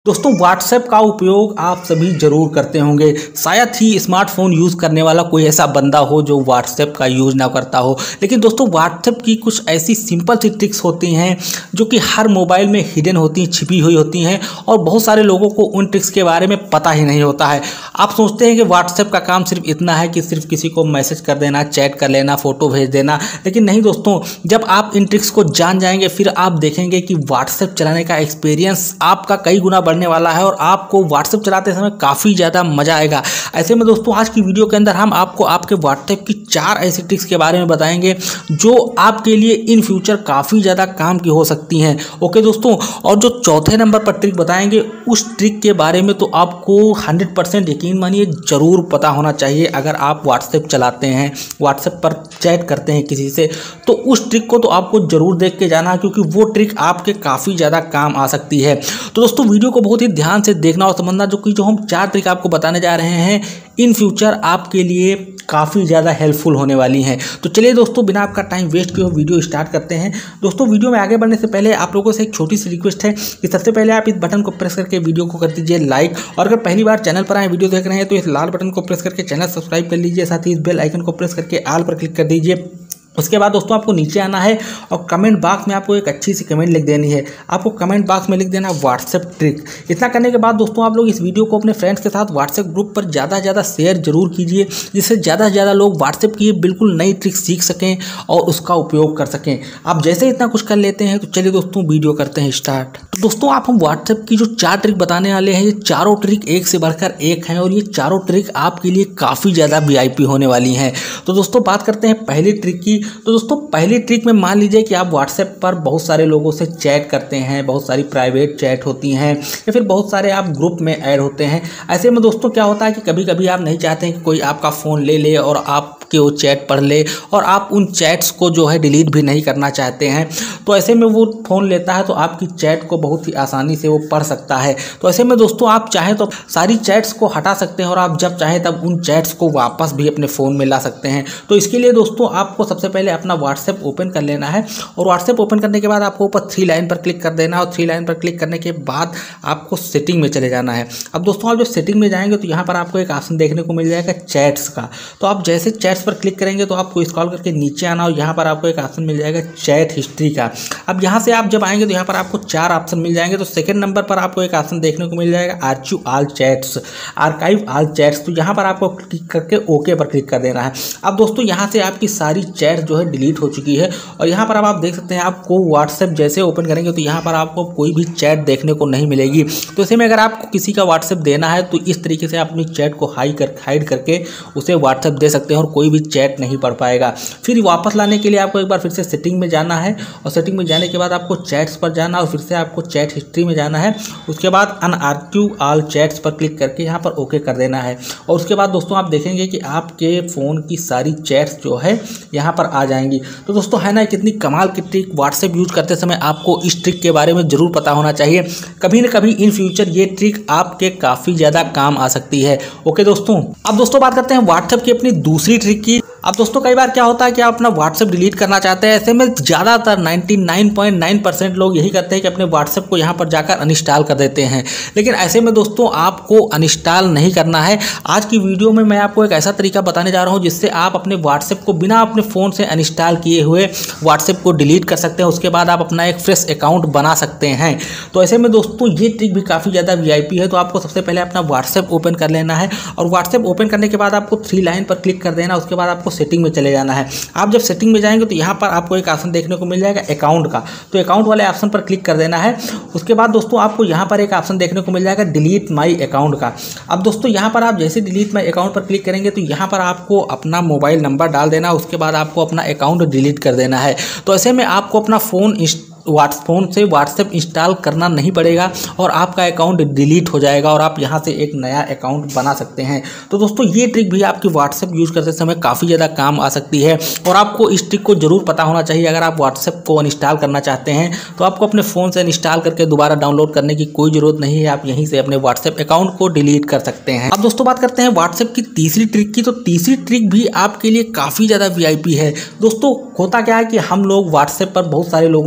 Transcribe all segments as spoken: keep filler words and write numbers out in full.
दोस्तों व्हाट्सएप का उपयोग आप सभी जरूर करते होंगे। शायद ही स्मार्टफोन यूज़ करने वाला कोई ऐसा बंदा हो जो व्हाट्सएप का यूज़ ना करता हो। लेकिन दोस्तों व्हाट्सएप की कुछ ऐसी सिंपल सी ट्रिक्स होती हैं जो कि हर मोबाइल में हिडन होती हैं, छिपी हुई होती हैं और बहुत सारे लोगों को उन ट्रिक्स के बारे में पता ही नहीं होता है। आप सोचते हैं कि व्हाट्सएप का काम सिर्फ इतना है कि सिर्फ किसी को मैसेज कर देना, चैट कर लेना, फ़ोटो भेज देना, लेकिन नहीं दोस्तों, जब आप इन ट्रिक्स को जान जाएंगे फिर आप देखेंगे कि व्हाट्सएप चलाने का एक्सपीरियंस आपका कई गुना बढ़ने वाला है और आपको व्हाट्सएप चलाते समय काफ़ी ज़्यादा मज़ा आएगा। ऐसे में दोस्तों आज की वीडियो के अंदर हम आपको आपके व्हाट्सएप की चार ऐसी ट्रिक्स के बारे में बताएंगे जो आपके लिए इन फ्यूचर काफ़ी ज़्यादा काम की हो सकती हैं। ओके दोस्तों, और जो चौथे नंबर पर ट्रिक बताएंगे उस ट्रिक के बारे में तो आपको हंड्रेड परसेंट यकीन मानिए ज़रूर पता होना चाहिए। अगर आप व्हाट्सएप चलाते हैं, व्हाट्सएप पर चैट करते हैं किसी से, तो उस ट्रिक को तो आपको ज़रूर देख के जाना, क्योंकि वो ट्रिक आपके काफ़ी ज़्यादा काम आ सकती है। तो दोस्तों वीडियो को बहुत ही ध्यान से देखना और समझना, जो कि जो हम चार ट्रिक आपको बताने जा रहे हैं इन फ्यूचर आपके लिए काफ़ी ज़्यादा हेल्पफुल होने वाली हैं। तो चलिए दोस्तों बिना आपका टाइम वेस्ट किए वीडियो स्टार्ट करते हैं। दोस्तों वीडियो में आगे बढ़ने से पहले आप लोगों से एक छोटी सी रिक्वेस्ट है कि सबसे पहले आप इस बटन को प्रेस करके वीडियो को कर दीजिए लाइक, और अगर पहली बार चैनल पर आए वीडियो देख रहे हैं तो इस लाल बटन को प्रेस करके चैनल सब्सक्राइब कर लीजिए, साथ ही इस बेल आइकन को प्रेस करके ऑल पर क्लिक कर दीजिए। उसके बाद दोस्तों आपको नीचे आना है और कमेंट बॉक्स में आपको एक अच्छी सी कमेंट लिख देनी है। आपको कमेंट बॉक्स में लिख देना व्हाट्सएप ट्रिक। इतना करने के बाद दोस्तों आप लोग इस वीडियो को अपने फ्रेंड्स के साथ व्हाट्सएप ग्रुप पर ज़्यादा से ज़्यादा शेयर जरूर कीजिए, जिससे ज़्यादा से ज़्यादा लोग व्हाट्सएप की बिल्कुल नई ट्रिक सीख सकें और उसका उपयोग कर सकें। आप जैसे इतना कुछ कर लेते हैं तो चलिए दोस्तों वीडियो करते हैं स्टार्ट। तो दोस्तों आप हम व्हाट्सएप की जो चार ट्रिक बताने वाले हैं, ये चारों ट्रिक एक से बढ़कर एक हैं और ये चारों ट्रिक आपके लिए काफ़ी ज़्यादा वी आई पी होने वाली हैं। तो दोस्तों बात करते हैं पहली ट्रिक की। तो दोस्तों पहली ट्रिक में मान लीजिए कि आप व्हाट्सएप पर बहुत सारे लोगों से चैट करते हैं, बहुत सारी प्राइवेट चैट होती हैं या फिर बहुत सारे आप ग्रुप में ऐड होते हैं। ऐसे में दोस्तों क्या होता है कि कभी कभी आप नहीं चाहते हैं कि कोई आपका फ़ोन ले ले और आपके वो चैट पढ़ ले, और आप उन चैट्स को जो है डिलीट भी नहीं करना चाहते हैं। तो ऐसे में वो फ़ोन लेता है तो आपकी चैट को बहुत ही आसानी से वो पढ़ सकता है। तो ऐसे में दोस्तों आप चाहें तो सारी चैट्स को हटा सकते हैं और आप जब चाहें तब उन चैट्स को वापस भी अपने फ़ोन में ला सकते हैं। तो इसके लिए दोस्तों आपको सबसे पहले अपना व्हाट्सएप ओपन कर लेना है, और व्हाट्सएप ओपन करने के बाद आपको ऊपर थ्री लाइन पर क्लिक कर देना है, और थ्री लाइन पर क्लिक करने के बाद आपको सेटिंग में चले जाना है। अब दोस्तों आप जब सेटिंग में जाएंगे तो यहाँ पर आपको एक ऑप्शन देखने को मिल जाएगा चैट्स का। तो आप जैसे चैट्स पर क्लिक करेंगे तो आपको स्क्रॉल करके नीचे आना और यहाँ पर आपको एक ऑप्शन मिल जाएगा चैट हिस्ट्री का। अब यहाँ से आप जब आएंगे तो यहाँ पर आपको चार ऑप्शन मिल जाएंगे। तो सेकंड नंबर पर आपको एक ऑप्शन देखने को मिल जाएगा archive all chats, archive all chats. तो यहाँ पर आपको क्लिक करके ओके पर क्लिक कर देना है। अब दोस्तों यहाँ से आपकी सारी चैट जो है डिलीट हो चुकी है, और यहाँ पर अब आप देख सकते हैं आपको व्हाट्सएप जैसे ओपन करेंगे तो यहाँ पर आपको कोई भी चैट देखने को नहीं मिलेगी। तो ऐसे में अगर आपको किसी का व्हाट्सएप देना है तो इस तरीके से आप अपनी चैट को हाई कर हाइड करके उसे व्हाट्सएप दे सकते हैं और कोई भी चैट नहीं पढ़ पाएगा। फिर वापस लाने के लिए आपको एक बार फिर से सेटिंग में जाना है, और सेटिंग में जाने के बाद आपको चैट्स पर जाना और फिर से आपको चैट हिस्ट्री में जाना है। उसके बाद अनआर्चिव ऑल चैट्स पर क्लिक करके यहाँ पर ओके कर देना है, और उसके बाद दोस्तों आप देखेंगे कि आपके फ़ोन की सारी चैट्स जो है यहाँ पर आ जाएंगी। तो दोस्तों है ना कितनी कमाल की ट्रिक। व्हाट्सएप यूज करते समय आपको इस ट्रिक के बारे में जरूर पता होना चाहिए। कभी न कभी इन फ्यूचर ये ट्रिक आपके काफ़ी ज़्यादा काम आ सकती है। ओके दोस्तों, अब दोस्तों बात करते हैं व्हाट्सएप की अपनी दूसरी ट्रिक की। अब दोस्तों कई बार क्या होता है कि आप अपना व्हाट्सएप डिलीट करना चाहते हैं। ऐसे में ज़्यादातर निन्यानवे पॉइंट नौ परसेंट लोग यही करते हैं कि अपने व्हाट्सएप को यहाँ पर जाकर अनइंस्टॉल कर देते हैं। लेकिन ऐसे में दोस्तों आपको अनइंस्टॉल नहीं करना है। आज की वीडियो में मैं आपको एक ऐसा तरीका बताने जा रहा हूँ जिससे आप अपने व्हाट्सएप को बिना अपने फ़ोन से अनइंस्टॉल किए हुए व्हाट्सएप को डिलीट कर सकते हैं। उसके बाद आप अपना एक फ्रेश अकाउंट बना सकते हैं। तो ऐसे में दोस्तों ये ट्रिक भी काफ़ी ज़्यादा वी आई पी है। तो आपको सबसे पहले अपना व्हाट्सएप ओपन कर लेना है, और व्हाट्सएप ओपन करने के बाद आपको थ्री लाइन पर क्लिक कर देना। उसके बाद आपको सेटिंग में चले जाना है। आप जब सेटिंग में जाएंगे तो यहाँ पर आपको एक ऑप्शन देखने को मिल जाएगा अकाउंट का। तो अकाउंट वाले ऑप्शन पर क्लिक कर देना है। उसके बाद दोस्तों आपको यहाँ पर एक ऑप्शन देखने को मिल जाएगा डिलीट माई अकाउंट का। अब दोस्तों यहाँ पर आप जैसे डिलीट माई अकाउंट पर क्लिक करेंगे तो यहाँ पर आपको अपना मोबाइल नंबर डाल देना। उसके बाद आपको अपना अकाउंट डिलीट कर देना है। तो ऐसे में आपको अपना फ़ोन फ़ोन से व्हाट्सएप इंस्टॉल करना नहीं पड़ेगा और आपका अकाउंट डिलीट हो जाएगा और आप यहां से एक नया अकाउंट बना सकते हैं। तो दोस्तों ये ट्रिक भी आपकी व्हाट्सएप यूज़ करते समय काफ़ी ज़्यादा काम आ सकती है, और आपको इस ट्रिक को जरूर पता होना चाहिए। अगर आप व्हाट्सएप को अनइंस्टॉल करना चाहते हैं तो आपको अपने फ़ोन से अनइंस्टॉल करके दोबारा डाउनलोड करने की कोई ज़रूरत नहीं है। आप यहीं से अपने व्हाट्सएप अकाउंट को डिलीट कर सकते हैं। अब दोस्तों बात करते हैं व्हाट्सएप की तीसरी ट्रिक की। तो तीसरी ट्रिक भी आपके लिए काफ़ी ज़्यादा वी आई पी है। दोस्तों होता क्या है कि हम लोग व्हाट्सएप पर बहुत सारे लोगों से चैट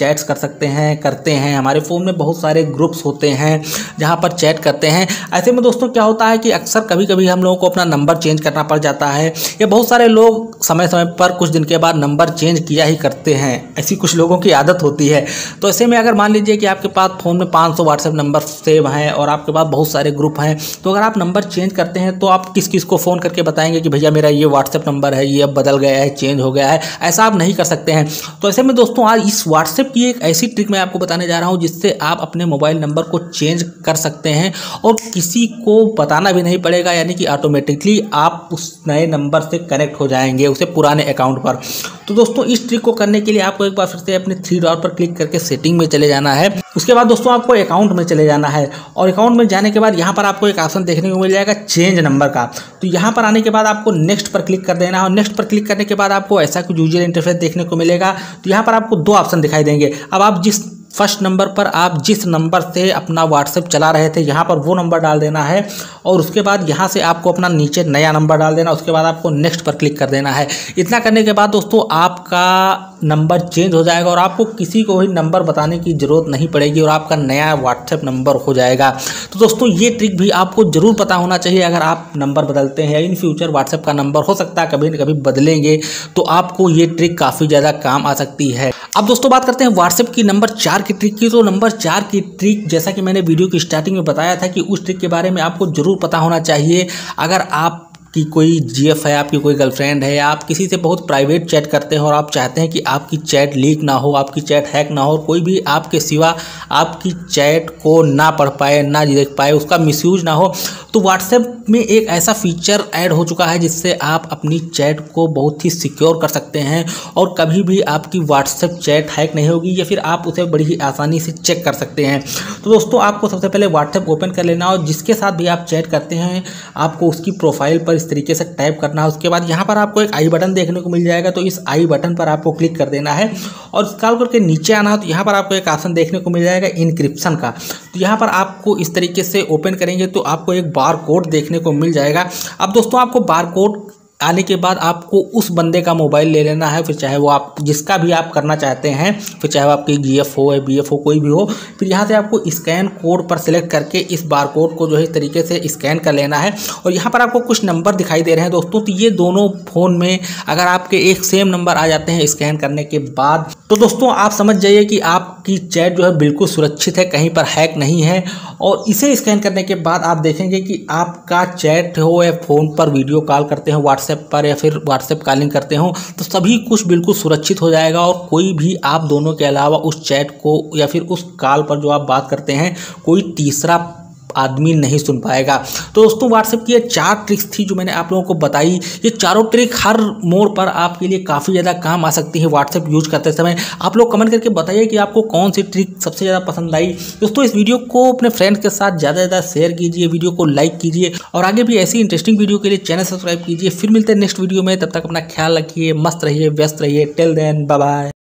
चैट्स कर सकते हैं करते हैं। हमारे फ़ोन में बहुत सारे ग्रुप्स होते हैं जहाँ पर चैट करते हैं। ऐसे में दोस्तों क्या होता है कि अक्सर कभी कभी हम लोगों को अपना नंबर चेंज करना पड़ जाता है, या बहुत सारे लोग समय समय पर कुछ दिन के बाद नंबर चेंज किया ही करते हैं। ऐसी कुछ लोगों की आदत होती है। तो ऐसे में अगर मान लीजिए कि आपके पास फ़ोन में पाँच सौ व्हाट्सएप नंबर सेव हैं और आपके पास बहुत सारे ग्रुप हैं, तो अगर आप नंबर चेंज करते हैं तो आप किस किस को फ़ोन करके बताएंगे कि भैया मेरा ये व्हाट्सएप नंबर है, ये अब बदल गया है, चेंज हो गया है? ऐसा आप नहीं कर सकते हैं। तो ऐसे में दोस्तों आज इस व्हाट्सएप की एक ऐसी ट्रिक मैं आपको बताने जा रहा हूँ जिससे आप अपने मोबाइल नंबर को चेंज कर सकते हैं और किसी को बताना भी नहीं पड़ेगा, यानी कि ऑटोमेटिकली आप उस नए नंबर से कनेक्ट हो जाएंगे उसे पुराने अकाउंट पर। तो दोस्तों इस ट्रिक को करने के लिए आपको एक बार फिर से अपने थ्री डॉट पर क्लिक करके सेटिंग में चले जाना है। उसके बाद दोस्तों आपको अकाउंट में चले जाना है और अकाउंट में जाने के बाद यहाँ पर आपको एक ऑप्शन देखने को मिल जाएगा चेंज नंबर का। तो यहाँ पर आने के बाद आपको नेक्स्ट पर क्लिक कर देना है और नेक्स्ट पर क्लिक करने के बाद आपको ऐसा कुछ यूजर इंटरफेस देखने को मिलेगा। तो यहाँ पर आपको दो ऑप्शन दिखाई देंगे। अब आप जिस फर्स्ट नंबर पर आप जिस नंबर से अपना व्हाट्सएप चला रहे थे यहाँ पर वो नंबर डाल देना है और उसके बाद यहाँ से आपको अपना नीचे नया नंबर डाल देना। उसके बाद आपको नेक्स्ट पर क्लिक कर देना है। इतना करने के बाद दोस्तों आपका नंबर चेंज हो जाएगा और आपको किसी को भी नंबर बताने की ज़रूरत नहीं पड़ेगी और आपका नया व्हाट्सएप नंबर हो जाएगा। तो दोस्तों ये ट्रिक भी आपको ज़रूर पता होना चाहिए। अगर आप नंबर बदलते हैं या इन फ्यूचर व्हाट्सएप का नंबर हो सकता है कभी न कभी बदलेंगे, तो आपको ये ट्रिक काफ़ी ज़्यादा काम आ सकती है। अब दोस्तों बात करते हैं व्हाट्सएप की नंबर चार की ट्रिक की। तो नंबर चार की ट्रिक जैसा कि मैंने वीडियो की स्टार्टिंग में बताया था कि उस ट्रिक के बारे में आपको ज़रूर पता होना चाहिए। अगर आप कि कोई जीएफ है, आपकी कोई गर्लफ्रेंड है, या आप किसी से बहुत प्राइवेट चैट करते हैं और आप चाहते हैं कि आपकी चैट लीक ना हो, आपकी चैट हैक ना हो, कोई भी आपके सिवा आपकी चैट को ना पढ़ पाए, ना देख पाए, उसका मिसयूज ना हो, तो व्हाट्सएप में एक ऐसा फीचर ऐड हो चुका है जिससे आप अपनी चैट को बहुत ही सिक्योर कर सकते हैं और कभी भी आपकी व्हाट्सएप चैट हैक नहीं होगी या फिर आप उसे बड़ी ही आसानी से चेक कर सकते हैं। तो दोस्तों आपको सबसे पहले व्हाट्सएप ओपन कर लेना और जिसके साथ भी आप चैट करते हैं आपको उसकी प्रोफाइल पर इस तरीके से टाइप करना है। उसके बाद यहाँ पर आपको एक आई बटन देखने को मिल जाएगा, तो इस आई बटन पर आपको क्लिक कर देना है और स्क्रॉल करके नीचे आना है। तो यहाँ पर आपको एक ऑप्शन देखने को मिल जाएगा इनक्रिप्शन का। तो यहाँ पर आपको इस तरीके से ओपन करेंगे तो आपको एक बार कोड देखने को मिल जाएगा। अब दोस्तों आपको बार कोड आने के बाद आपको उस बंदे का मोबाइल ले लेना है, फिर चाहे वो आप जिसका भी आप करना चाहते हैं, फिर चाहे वो आपकी जीएफ हो या बीएफ हो कोई भी हो, फिर यहाँ से आपको स्कैन कोड पर सिलेक्ट करके इस बार कोड को जो है इस तरीके से स्कैन कर लेना है। और यहाँ पर आपको कुछ नंबर दिखाई दे रहे हैं दोस्तों, तो ये दोनों फ़ोन में अगर आपके एक सेम नंबर आ जाते हैं स्कैन करने के बाद, तो दोस्तों आप समझ जाइए कि आपकी चैट जो है बिल्कुल सुरक्षित है, कहीं पर हैक नहीं है। और इसे स्कैन करने के बाद आप देखेंगे कि आपका चैट हो या फ़ोन पर वीडियो कॉल करते हो व्हाट्सएप पर या फिर व्हाट्सएप कॉलिंग करते हो, तो सभी कुछ बिल्कुल सुरक्षित हो जाएगा और कोई भी आप दोनों के अलावा उस चैट को या फिर उस कॉल पर जो आप बात करते हैं कोई तीसरा आदमी नहीं सुन पाएगा। तो दोस्तों व्हाट्सएप की ये चार ट्रिक्स थी जो मैंने आप लोगों को बताई। ये चारों ट्रिक हर मोड़ पर आपके लिए काफ़ी ज़्यादा काम आ सकती है व्हाट्सएप यूज करते समय। आप लोग कमेंट करके बताइए कि आपको कौन सी ट्रिक सबसे ज़्यादा पसंद आई। दोस्तों इस वीडियो को अपने फ्रेंड्स के साथ ज़्यादा से ज़्यादा शेयर कीजिए, वीडियो को लाइक कीजिए और आगे भी ऐसी इंटरेस्टिंग वीडियो के लिए चैनल सब्सक्राइब कीजिए। फिर मिलते हैं नेक्स्ट वीडियो में, तब तक अपना ख्याल रखिए, मस्त रहिए, व्यस्त रहिए। Till then bye bye.